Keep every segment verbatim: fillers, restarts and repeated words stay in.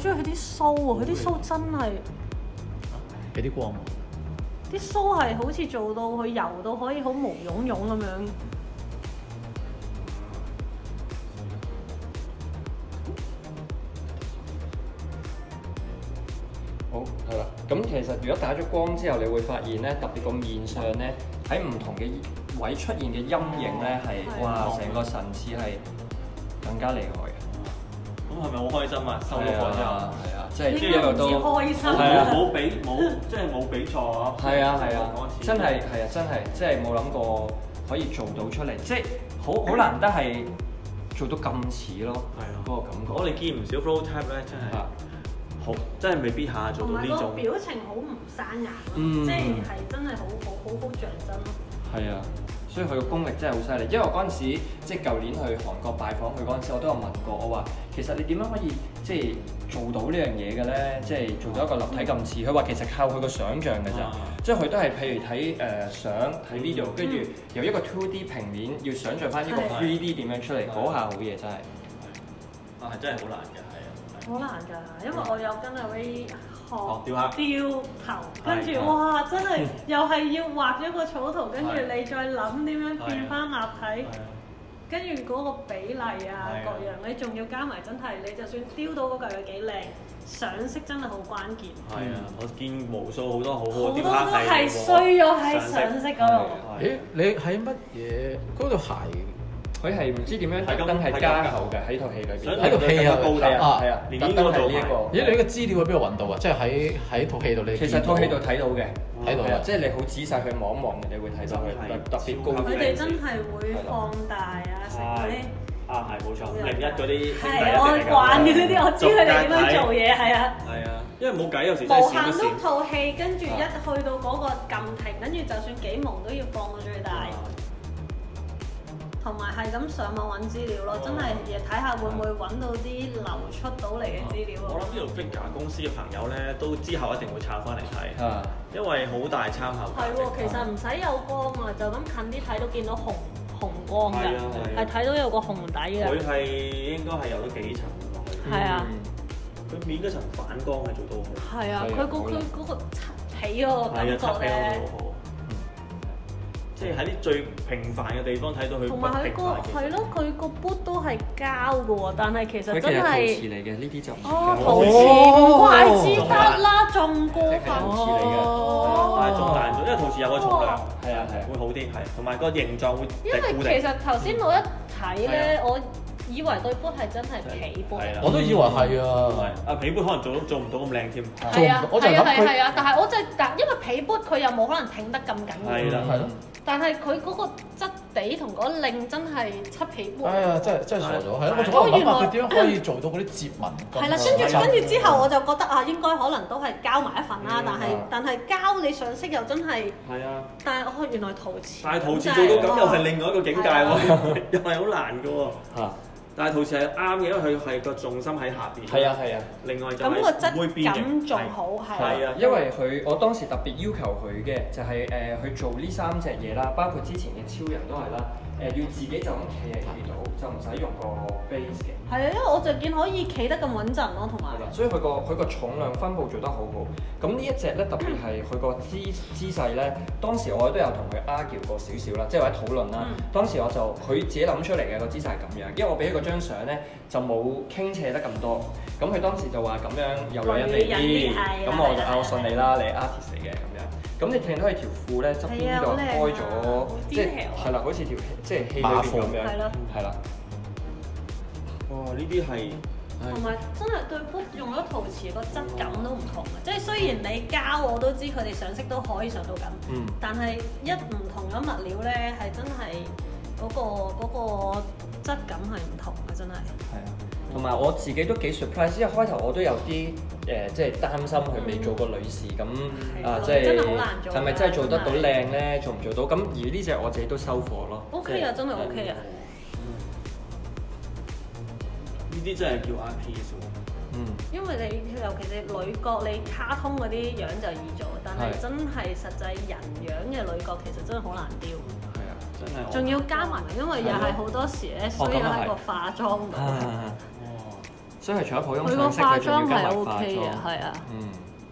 中意佢啲鬚喎，佢啲鬚真係俾啲光。 啲鬚係好似做到佢油到可以好毛茸茸咁樣。 好係啦，咁其實如果打咗光之後，你會發現咧，特別個面上咧，喺唔同嘅位出現嘅陰影咧，係、 哦、 哇，成個層次係更加厲害嘅。 咁係咪好開心啊？收咗貨之後， 係啊，即係一路都開心係啊，冇比冇即係冇比錯啊！ 係啊係啊，真係係啊真係，即係冇諗過可以做到出嚟，即係好好難得係做到咁似咯。係啊，嗰個感覺。 我哋見唔少 flow type 咧，真係好，真係未必下做到呢種。 同埋個表情好唔生眼， 嗯、 即係係真係好好好好像真咯。 係啊。所以佢個功力真係好犀利，因為我嗰陣時即係舊年去韓國拜訪佢嗰陣時，我都有問過，我話其實你點樣可以即係做到呢樣嘢嘅咧？即係做到一個立體咁似。佢話其實靠佢個想像嘅咋，即係佢都係譬如睇誒、呃、相睇 video，跟住由一個 two D 平面要想像翻呢個 three D 點樣出嚟，嗰下好嘢真係。 啊，係真係好難嘅，係啊。 好難㗎，因為我有跟阿 Ray 學雕刻雕頭，跟住哇真係又係要畫咗個草圖，跟住你再諗點樣變翻立體，跟住嗰個比例啊各樣，你仲要加埋真係，你就算雕到嗰嚿有幾靚，上色真係好關鍵。係啊，我見無數好多好好嘅雕刻好多都係衰咗喺上色嗰度。 誒，你喺乜嘢嗰對鞋？ 佢係唔知點樣特登係加厚嘅喺套戲裏邊， 喺套戲啊， 啊係啊，特登係呢一個。 咦？你呢個資料喺邊度揾到啊？即係喺喺套戲度你。 其實套戲度睇到嘅， 睇到啊！ 即係你好仔細去望一望，你會睇到佢特別高。 佢哋真係會放大啊，成嗰啲。 啊係冇錯，零一嗰啲。 係我慣嘅呢啲，我知佢哋點樣做嘢，係啊。 係啊，因為冇計有時真係無限碌套戲，跟住一去到嗰個撳停，跟住就算幾蒙都要放到最大。同埋係咁上網揾資料咯，真係亦睇下會唔會揾到啲流出到嚟嘅資料。 我諗呢度 figure 公司嘅朋友咧，都之後一定會抄翻嚟睇，因為好大參考價值。係喎， 其實唔使有光啊，就咁近啲睇都見到紅紅光㗎，係睇到有個紅底嘅。 佢係應該係有咗幾層落去。 係啊， 佢面嗰層反光係做到好。 係啊，佢個佢嗰個起嗰個感覺咧。 即係喺啲最平凡嘅地方睇到佢， 同埋佢個係咯，佢個 boot 都係膠嘅喎，但係其實真係陶瓷嚟嘅，呢啲就哦陶瓷唔怪之得啦，仲過分哦，但係仲難咗，因為陶瓷有個重量， 係啊係啊， 會好啲係，同埋個形狀會因為其實頭先我一睇咧，我以為對 boot 係真係皮 boot， 我都以為係啊， 啊皮 boot 可能做到做唔到咁靚添， 係啊係啊係啊，但係我就但因為皮 boot 佢又冇可能挺得咁緊要， 係啦係咯。 但係佢嗰個質地同嗰令真係漆皮波。 哎呀，真係真係傻咗，係咯！我仲喺度諗下佢點樣可以做到嗰啲折紋。 係啦，跟住跟住之後我就覺得啊，應該可能都係膠埋一份啦。但係但係膠你上色又真係。係啊。但係哦，原來陶瓷。 但係陶瓷做到咁又係另外一個境界喎，又係好難㗎喎。嚇！但係陶瓷係啱嘅，因為佢係個重心喺下邊。 係啊係啊。 另外就咁個質感仲好係。 係啊，因為佢我當時特別要求佢嘅就係誒去做呢三隻嘢啦，包括之前嘅超人都係啦，誒要自己就咁企係企到，就唔使用個 base 嘅。 係啊，因為我就見可以企得咁穩陣咯，同埋。 所以佢個佢個重量分佈做得好好。咁呢一隻咧特別係佢個姿姿勢咧，當時我都有同佢 argue 過少少啦，即係或者討論啦。當時我就佢自己諗出嚟嘅個姿勢係咁樣，因為我俾佢嗰張相咧就冇傾斜得咁多。咁佢當時就話咁樣有女人味啲，咁我就啊我信你啦，你 artist 嚟嘅咁樣。咁你見到佢條褲咧側邊呢度開咗，即係係啦，好似條即係戲裏邊咁樣，係啦。 哇！呢啲係同埋真係對 boot 用咗陶瓷個質感都唔同嘅，即係雖然你膠我都知佢哋上色都可以上到咁，嗯、但係一唔同嘅物料咧係真係嗰、嗰個嗰、嗰個質感係唔同嘅，真係。係啊， 同埋我自己都幾 surprise，因為開頭我都有啲誒、呃，即係擔心佢未做過女士咁、嗯、啊，即係真係好難做，係咪真係做得到靚咧？做唔做到？咁而呢隻我自己都收貨咯。 OK 啊，真係 OK 啊！ 呢啲真係叫 art piece 喎。 嗯。 因為你尤其是女角，你卡通嗰啲樣就易做，但係真係實際人樣嘅女角其實真係好難雕。 係啊，真係。 仲要加埋，因為又係好多時咧需要喺個化妝度。 哦。 所以佢除咗普通佢個上色， 化佢仲要妝係加埋 O 化 K 妝。 嘅，係啊。 嗯。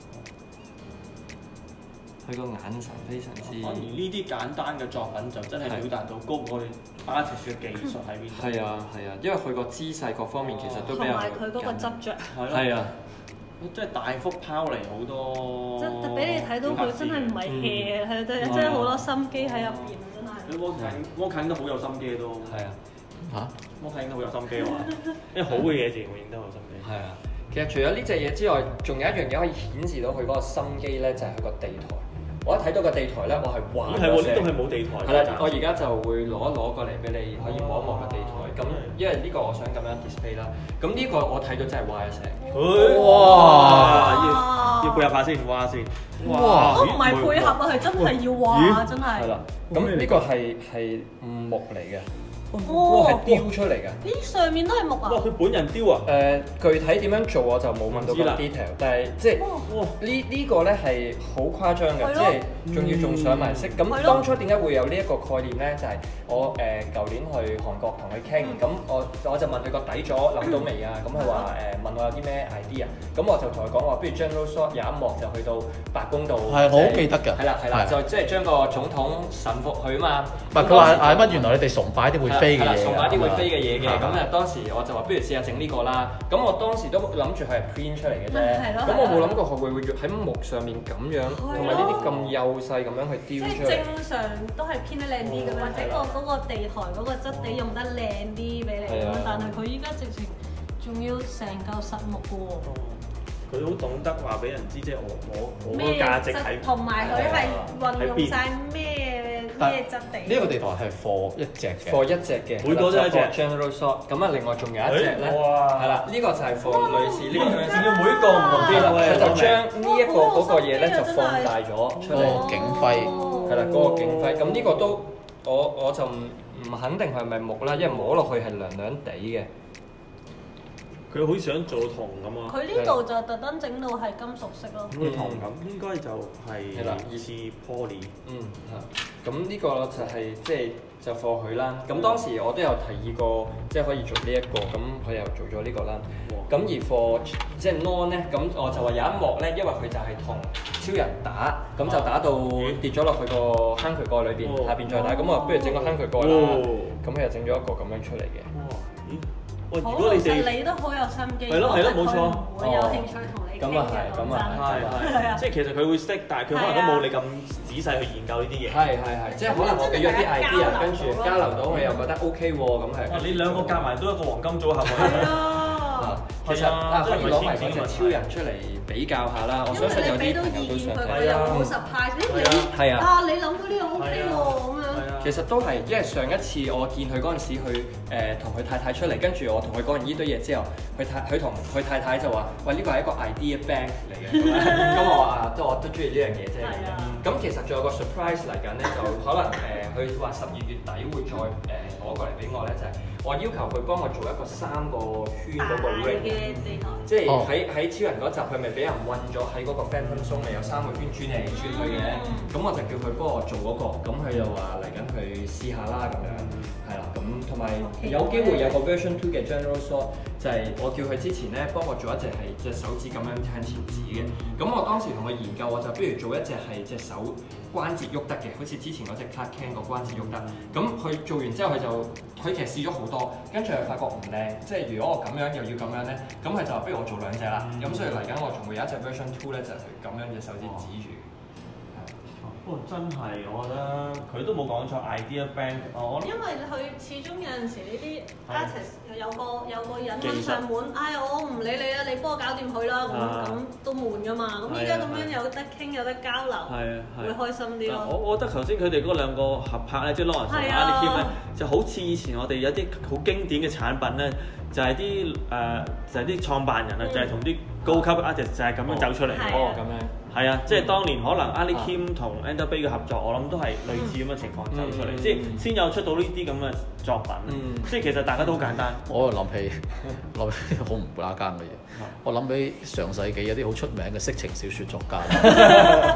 佢個眼神非常之。 反而呢啲簡單嘅作品就真係表達到高我哋 artist 嘅技術喺邊度。 係啊係啊，因為佢個姿勢各方面其實都比同較埋佢嗰個執着， 係咯。 係啊。 即係大幅拋離好多， 即係俾你睇到佢真係唔係 hea，係真係真係好多心機喺入邊，真係。 你摩近摩近都好有心機都。 係啊。嚇？ 摩近都好有心機喎，因為好嘅嘢自然會影得好心機。 係啊。其實除咗呢隻嘢之外，仲有一樣嘢可以顯示到佢嗰個心機咧，就係佢個地台。我一睇到個地台咧，我係話係喎，呢度係冇地台。 係啦，我而家就會攞一攞過嚟俾你，可以望一望個地台。咁因為呢個我想咁樣 display 啦。咁呢個我睇到真係哇一聲。 哇！要要配合下先，哇先。 哇！都唔係配合啊，係真係要哇，真係。 係啦。咁呢個係係木嚟嘅。 哇！ 係雕出嚟㗎。 咦，上面都係木啊？ 哇！佢本人雕啊？ 誒，具體點樣做我就冇問到咁 detail，但係即係哇呢呢個咧係好誇張嘅，即係仲要仲上埋色。咁當初點解會有呢一個概念咧？就係我誒舊年去韓國同佢傾，咁我我就問佢個底咗諗到未啊？咁佢話誒問我有啲咩 idea，咁我就同佢講話，不如 General Shot 有一幕就去到白宮度， 係我好記得㗎。 係啦係啦，就即係將個總統臣服佢啊嘛。 唔係佢話嗌乜？原來你哋崇拜啲會飛嘅嘢， 崇拜啲會飛嘅嘢嘅。咁啊當時我就話不如試下整呢個啦。咁我當時都諗住佢係 print 出嚟嘅啫。咁我冇諗過佢會會喺木上面咁樣，同埋呢啲咁幼細咁樣去雕出嚟。 即係正常都係編得靚啲咁樣，或者個嗰個地台嗰個質地用得靚啲俾你咁樣，但係佢依家直情仲要成嚿實木嘅喎。 佢好懂得話俾人知，即係我我我個價值喺， 同埋佢係運用晒咩咩質地。 呢個地台係貨一隻嘅， 貨一隻嘅， 每個都一隻 General Shot。咁啊，另外仲有一隻咧，係啦，呢個就係貨類似呢個樣先。 要每個唔同啲啦， 佢就將呢一個嗰個嘢咧就放大咗出嚟。 個景輝係啦，嗰個景輝。咁呢個都我我就唔唔肯定係咪木啦，因為摸落去係涼涼地嘅。 佢好想做銅咁啊！ 佢呢度就特登整到係金屬色咯。 咁銅咁應該就係似 poly。 嗯，係。咁呢個就係即係就貨佢啦。咁當時我都有提議過，即係可以做呢一個，咁佢又做咗呢個啦。咁而貨即係 non 咧，咁我就話有一幕咧，因為佢就係同超人打，咁就打到跌咗落去個坑渠蓋裏邊，下邊再打，咁我不如整個坑渠蓋啦。咁佢又整咗一個咁樣出嚟嘅。 哇！如果你哋你都好有心機， 係咯係咯冇錯， 會有興趣同你傾嘅。 咁啊係，咁啊係， 係啊， 即係其實佢會識，但係佢可能都冇你咁仔細去研究呢啲嘢。 係係係，即係可能我俾咗啲 idea，跟住交流到佢又覺得 OK 喎，咁係。 哇！你兩個夾埋都一個黃金組合喎。 係啊， 其實啊，可以攞埋嗰隻超人出嚟比較下啦。我相信有啲朋友都想睇。 佢又好實派，啲你係啊， 啊你諗到呢個 OK 喎咁樣。 其實都係，因為上一次我見佢嗰陣時，佢誒同佢太太出嚟，跟住我同佢講完呢堆嘢之後，佢太佢同佢太太就話：喂，呢個係一個 idea bank 嚟嘅。咁我話啊，都我都中意呢樣嘢啫。咁其實仲有個 surprise 嚟緊咧，就可能誒，佢話十二月底會再誒攞過嚟俾我咧，就係我要求佢幫我做一個三個圈嗰個 ring 嘅地台。 即係喺喺超人嗰集，佢咪俾人韞咗喺嗰個 Phantom Zone 咪有三個圈轉嚟轉去嘅。咁我就叫佢幫我做嗰個，咁佢就話嚟緊去試下啦咁樣，係啦，咁同埋有機會有個 version two 嘅 General Shot，就係我叫佢之前咧幫我做一隻係隻手指咁樣向前指嘅。咁我當時同佢研究，我就不如做一隻係隻手關節喐得嘅，好似之前嗰隻 Clark Kent 個關節喐得。咁佢做完之後，佢就佢其實試咗好多，跟住又發覺唔靚，即係如果我咁樣又要咁樣咧，咁佢就話不如我做兩隻啦。咁所以嚟緊我仲會有一隻 version two 咧，就係佢咁樣隻手指指住。 不過真係，我覺得佢都冇講錯 idea bank。我因為佢始終有陣時呢啲 artist 有個有個人揾上門，唉我唔理你啦，你幫我搞掂佢啦，咁咁都悶噶嘛。咁依家咁樣有得傾有得交流，會開心啲咯。 我我覺得頭先佢哋嗰兩個合拍咧，即係 Lawrence 同 Andy Kim 咧，就好似以前我哋有啲好經典嘅產品咧，就係啲誒就係啲創辦人啊，就係同啲高級 artist 就係咁樣走出嚟。 哦，咁樣。 係啊，即係當年可能 Ali Kim 同 Ender Bay 嘅合作，我諗都係類似咁嘅情況走出嚟，即係先有出到呢啲咁嘅作品。即係其實大家都好簡單。 我又諗起諗起好唔拉更嘅嘢，我諗起上世紀有啲好出名嘅色情小説作家，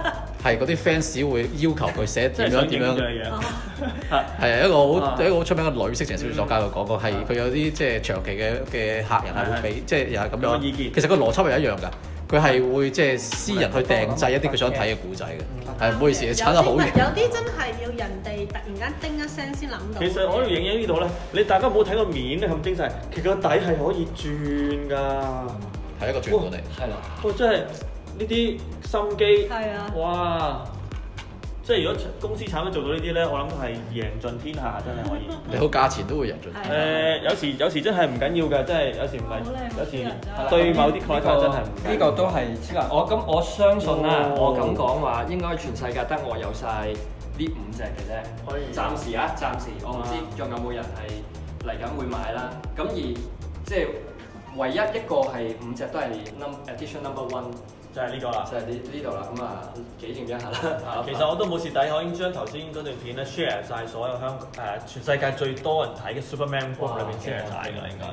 係嗰啲 fans 會要求佢寫點樣點樣，係啊一個好一個好出名嘅女色情小説作家佢講過，係佢有啲即係長期嘅嘅客人係會俾即係又係咁樣。其實個邏輯係一樣㗎。佢係會即係私人去訂製一啲佢想睇嘅古仔嘅，係唔好意思，撐得好遠。 有啲真係要人哋突然間叮一聲先諗到。 其實我要影影呢度咧，你大家唔好睇個面咧咁精細，其實個底係可以轉㗎， 係一個轉盤嚟。 係啦， 哇！真係呢啲心機， 係啊， 哇！即係如果公司產品做到呢啲咧，我諗係贏盡天下，真係可以。 你好價錢都會贏盡。 誒，有時有時真係唔緊要㗎，真係有時唔係，有時對某啲 content 真係唔。 呢個都係超人。我咁我相信啦，我咁講話應該全世界得我有晒呢五隻嘅啫。暫時啊，暫時我唔知仲有冇人係嚟緊會買啦。咁而即係唯一一個係五隻都係 num edition number one。 就係呢個啦， 就係呢呢度啦，咁啊紀念一下啦。 其實我都冇蝕底，我已經將頭先嗰段片咧 share 曬所有香誒全世界最多人睇嘅 Superman Group 裏邊 share 曬㗎啦，應該。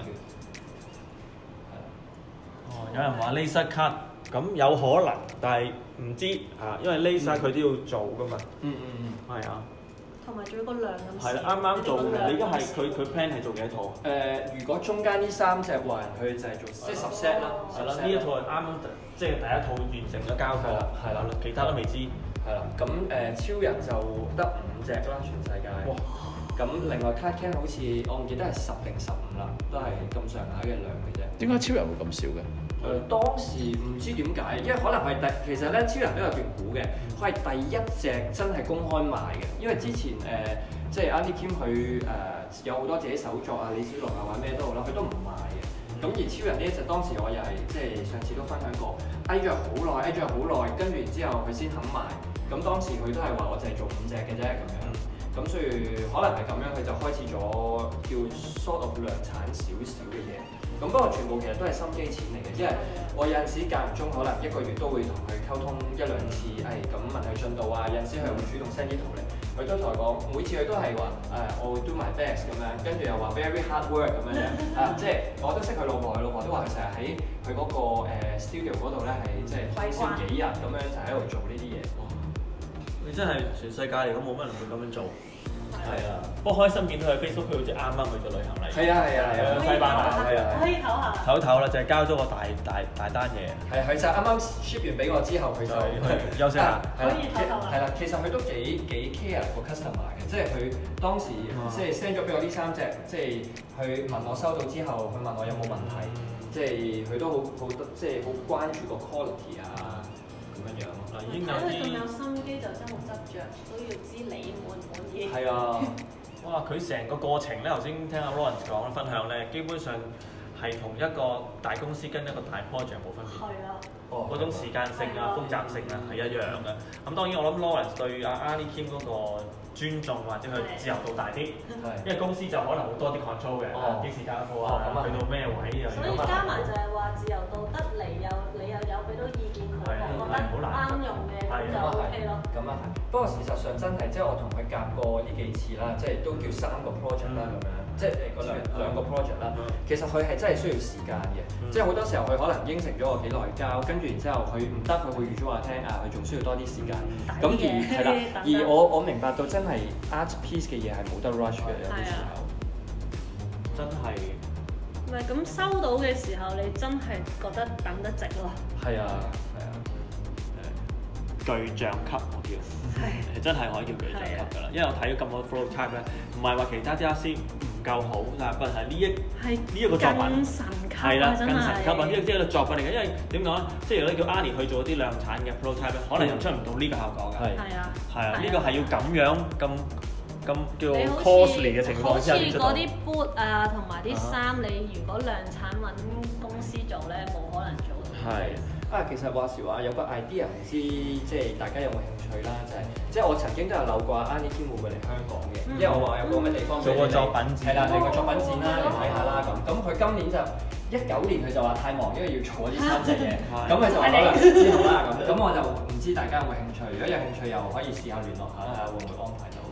哦，有人話 laser cut，咁有可能，但係唔知啊，因為 laser 佢都要做㗎嘛。嗯嗯嗯，係啊。 同埋仲有個量咁少。 係啦，啱啱做嘅。你而家係佢佢 plan 係做幾多套？ 誒，如果中間呢三隻還佢就係做即係十 set 啦。 係啦，呢一套係啱啱即係第一套完成咗交貨。係啦，其他都未知。 係啦，咁誒超人就得五隻啦，全世界。哇！咁另外 Titan 好似我唔記得係十定十五啦，都係咁上下嘅量嘅啫。 點解超人會咁少嘅？ 誒、呃、當時唔知點解，因為可能係第其實咧超人都有段估嘅，佢係第一隻真係公開賣嘅。因為之前誒、呃、即係 Andy Kim 佢誒、呃、有好多自己手作啊，李小龍啊或者咩都好啦，佢都唔賣嘅。咁而超人呢一隻當時我又係即係上次都分享過，翳咗好耐，翳咗好耐，跟住然之後佢先肯賣。咁當時佢都係話我淨係做五隻嘅啫咁樣。咁所以可能係咁樣，佢就開始咗叫 sort of 量產少少嘅嘢。咁不過全部其實都係心機錢嚟嘅，即係我有陣時間唔中可能一個月都會同佢溝通一兩次，誒咁問佢進度啊。有陣時佢會主動 send 啲圖嚟，佢都同我講，每次佢都係話誒我會 do my best 咁樣，跟住又話 very hard work 咁樣樣啊，即係我都識佢老婆，佢老婆都話佢成日喺佢嗰個誒 studio 嗰度咧係即係通宵幾日咁樣就喺度做呢啲嘢。 你真係全世界嚟講冇乜人會咁樣做。係啊，不過開心見到佢 Facebook 佢好似啱啱去咗旅行嚟。係啊係啊係啊，西班牙係啊。 可以唞下。 唞一唞啦，就係交咗個大大大單嘢。 係佢就啱啱 ship 完俾我之後，佢就休息下。 可以唞下啦。 係啦，其實佢都幾幾 care 個 customer 嘅，即係佢當時即係 send 咗俾我呢三隻，即係佢問我收到之後，佢問我有冇問題，即係佢都好好即係好關注個 quality 啊。咁樣樣咯，嗱已經有啲。睇佢咁有心機就真係好執着，都要知你滿唔滿意。係啊， 哇！佢成個過程咧，頭先聽阿 Lawrence 講分享咧，基本上係同一個大公司跟一個大 project 冇分別。係啊。哦。嗰種時間性啊、複雜性啊係一樣嘅。咁當然我諗 Lawrence 對阿 Andy Kim 嗰個尊重或者佢自由度大啲，因為公司就可能好多啲 control 嘅，幾時交貨啊，去到咩位又。 所以加埋就係話自由度得嚟，又你又有俾到意見佢，我覺得啱用嘅就 OK 咯。咁啊係，不過事實上真係即係我同佢夾過呢幾次啦，即係都叫三個 project 啦咁樣，即係誒嗰兩兩個 project 啦。其實佢係真係需要時間嘅，即係好多時候佢可能應承咗我幾耐交，跟住然之後佢唔得，佢會預咗話聽啊，佢仲需要多啲時間。咁而係啦，而我我明白到真係 art piece 嘅嘢係冇得 rush 嘅，有啲時候真係。 唔係咁收到嘅時候，你真係覺得等得值咯。係啊，係啊， 誒巨匠級我叫，係真係可以叫巨匠級㗎啦。因為我睇咗咁多 prototype 咧，唔係話其他啲 artist 唔夠好，但係係呢一呢一個作品神級係啦，更神級啊！呢個即係個作品嚟嘅，因為點講咧？即係如果你叫 Annie 去做啲量產嘅 prototype 咧，可能又出唔到呢個效果㗎。係係啊， 係啊，呢個係要咁樣咁。咁叫 costly 嘅情況之下， 好似嗰啲 boot 啊，同埋啲衫，你如果量產揾公司做咧，冇可能做到。 係啊，其實話時話有個 idea，唔知即係大家有冇興趣啦，就係即係我曾經都有漏過 Andy Kim 會唔會嚟香港嘅，因為我話有個咩地方做個作品展， 係啦，嚟個作品展啦，嚟睇下啦咁。咁佢今年就一九年佢就話太忙，因為要儲嗰啲三隻嘢，咁佢就話可能之後啦咁。咁我就唔知大家有冇興趣，如果有興趣又可以試下聯絡下啦，會唔會安排到？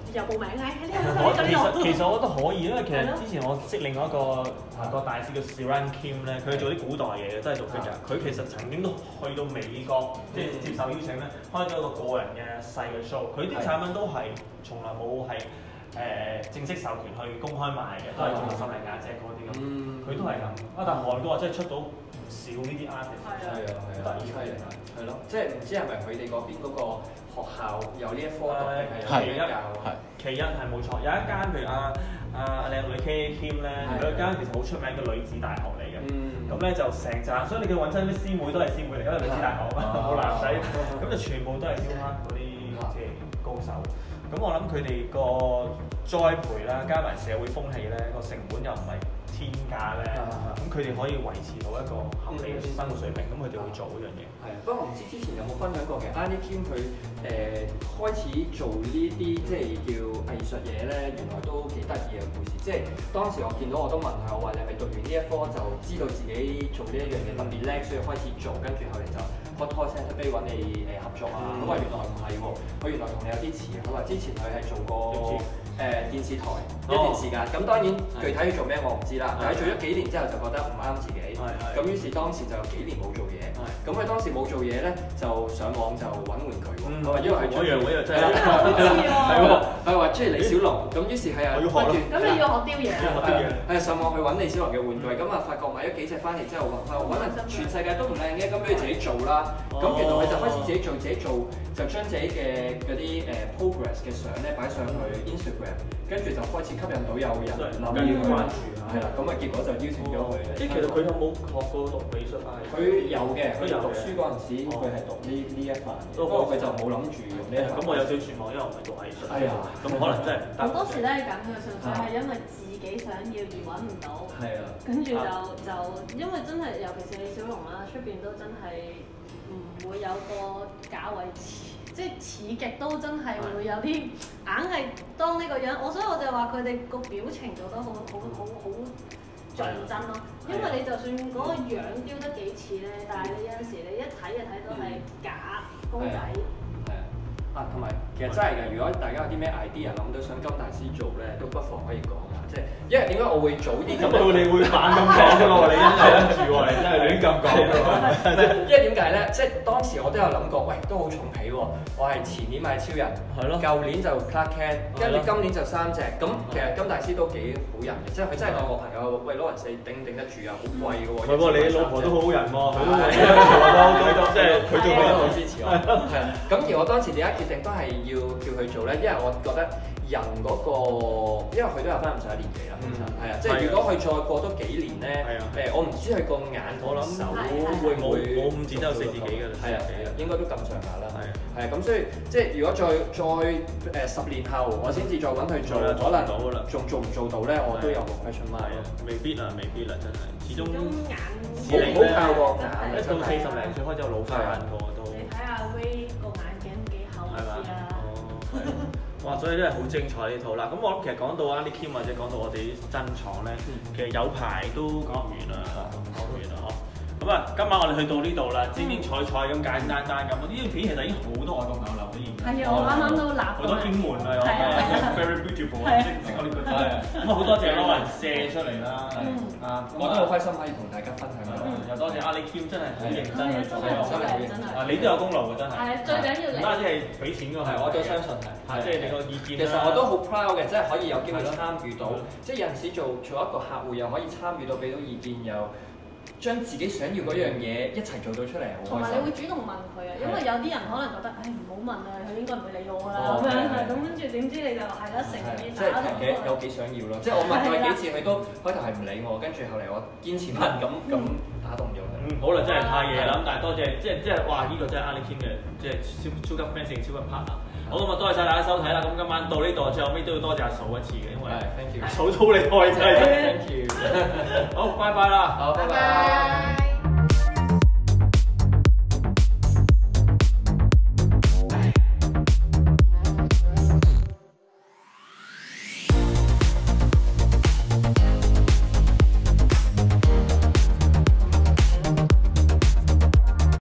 又報名嘅，呢我其實其實我覺得可以，因為其實係咯之前我識另外一個韓國大師叫 Siran Kim 咧，佢做啲古代嘢嘅，都係做 figure。佢其實曾經都去到美國，即係接受邀請咧，開咗一個個人嘅細嘅 show。佢啲產品都係從來冇係誒正式授權去公開賣嘅，都係做十零廿隻嗰啲咁。佢都係咁。啊，但係韓國真係出到唔少呢啲 artist。 係啊係啊，得意係啊，係咯，即係唔知係咪佢哋嗰邊嗰個學校有呢一科讀定係有呢一教？係。 其一係冇錯，有一間譬如阿阿靚女 K Kim 咧，有一間其實好出名嘅女子大學嚟嘅。咁咧就成扎，所以你叫揾親啲師妹都係師妹嚟，因為女子大學冇男仔，咁就全部都係雕刻嗰啲即係高手。咁我諗佢哋個栽培啦，加埋社會風氣咧，個成本又唔係天價咧，咁佢哋可以維持到一個合理嘅生活水平，咁佢哋會做嗰樣嘢。 係，不過我唔知之前有冇分享過嘅 Annie Kim 佢誒開始做呢啲即係叫藝術嘢咧，原來都幾得意嘅故事。即係當時我見到我都問佢，我話你係咪讀完呢一科就知道自己做呢一樣嘢特別叻，所以開始做，跟住後嚟就開拖聲出俾揾你誒合作啊。咁話原來唔係喎，佢原來同你有啲似。佢話之前佢係做過誒電視台一段時間，咁當然具體要做咩我唔知啦。但係做咗幾年之後就覺得唔啱自己，咁於是當時就有幾年冇做嘢。咁佢當時冇做嘢咧，就上網就揾玩具喎。佢話因為係中意， 真係係喎，佢話中意李小龍，咁於是係啊，跟住咁你要學雕嘢， 係上網去揾李小龍嘅玩具，咁啊發覺買咗幾隻翻嚟之後，話揾人全世界都唔靚嘅，咁不如自己做啦。咁原來佢就開始自己做，自己做就將自己嘅嗰啲誒 progress 嘅相咧擺上去 Instagram，跟住就開始吸引到有人留意佢，係啦，咁啊結果就邀請咗佢。 即係其實佢有冇學過讀美術啊？ 佢有嘅，佢讀書嗰陣時佢係讀呢呢一範，不過佢就冇諗住用呢一範。 咁我有少少絕望，因為我唔係讀藝術。 係啊， 咁可能真係唔得。 好多時都係咁嘅，純粹係因為自己想要而揾唔到。 係啊。 跟住就就因為真係，尤其是李小龍啦，出邊都真係唔會有個假位似，即係似極都真係會有啲硬係當呢個樣。我所以我就話佢哋個表情做得好好好好像真咯。因為你就算嗰個樣雕得幾似咧，但係你有陣時你一睇就睇到係假公仔。 係啊。啊，同埋其實真係嘅，如果大家有啲咩 idea 諗到想金大師做咧，都不妨可以講下。即係因為點解我會早啲咁？ 到你會猛咁講嘅喎，你真係跟住喎，你真係亂咁講嘅喎。 因為點解咧？即係當時我都有諗過，喂，都好重皮喎。我係前年買超人，係咯，舊年就 Clark Kent，跟住今年就三隻。咁其實金大師都幾好人嘅，即係佢真係當我朋友。喂，攞人四頂唔頂得住啊？好貴嘅喎。 係喎，你老婆都好好人喎，佢都做即係佢做得好支持我。係啊。咁而我當時點解決定都係要叫佢做咧？因為我覺得人嗰個，因為佢都有翻咁上下年紀啦，其實係啊。即係如果佢再過多幾年咧，誒，我唔知佢個眼同手會唔會冇五指都有四字幾㗎啦。 係啊，應該都咁上下啦。係啊。係啊，咁所以即係如果再再誒十年後，我先至再揾佢做，可能仲做唔做到咧，我都有個 question mark。 未必啊，未必啦，真係。始終眼視力咧，一到四十零歲開始有老花眼個都。 你睇下 Ray 個眼鏡幾厚先啊！ 哦，哇！所以真係好精彩呢套啦。咁我諗其實講到 Annie Kim 或者講到我哋啲珍藏咧，其實有排都講唔完啦，講唔完啦嗬。咁啊，今晚我哋去到呢度啦，精精彩彩咁簡單單咁。呢條片其實已經好多外國朋友留咗言。 係啊，我啱啱都立好多英文啊，有 very beautiful，識識我呢個字。咁啊，好多謝 Lawrence 射出嚟啦。啊， 我都好開心可以同大家分享啦。 又多謝 Annie Kim 真係好認真去做， 真係真係。 啊，你都有功勞嘅真係。 係啊，最緊要你。 唔單止係俾錢㗎，係我都相信係。 即係你個意見。 其實我都好 proud 嘅，即係可以有機會參與到，即係有陣時做做一個客戶又可以參與到，俾到意見又。將自己想要嗰樣嘢一齊做到出嚟，好開心。 同埋你會主動問佢啊，因為有啲人可能覺得，唉唔好問啊，佢應該唔會理我㗎啦咁樣，咁跟住點知你就係啦，成日啲即係幾有幾想要咯，即係我問佢幾次，佢都開頭係唔理我，跟住後嚟我堅持問，咁咁打動咗佢。 嗯，好啦，真係太嘢啦，咁但係多謝，即係即係哇，呢個真係 Annie Kim 嘅，即係超超級 fans 超級 partner。好咁啊，多謝晒大家收睇啦！咁今晚到呢度，最後尾都要多謝阿嫂一次嘅，因為阿嫂操你開真係。Thank you。好，拜拜啦！ 好，拜拜。